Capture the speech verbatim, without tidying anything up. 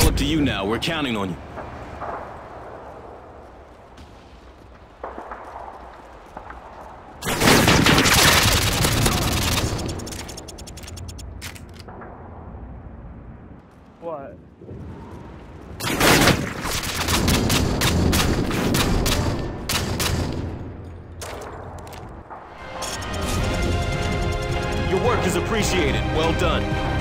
all up to you now. We're counting on you. What? Your work is appreciated. Well done.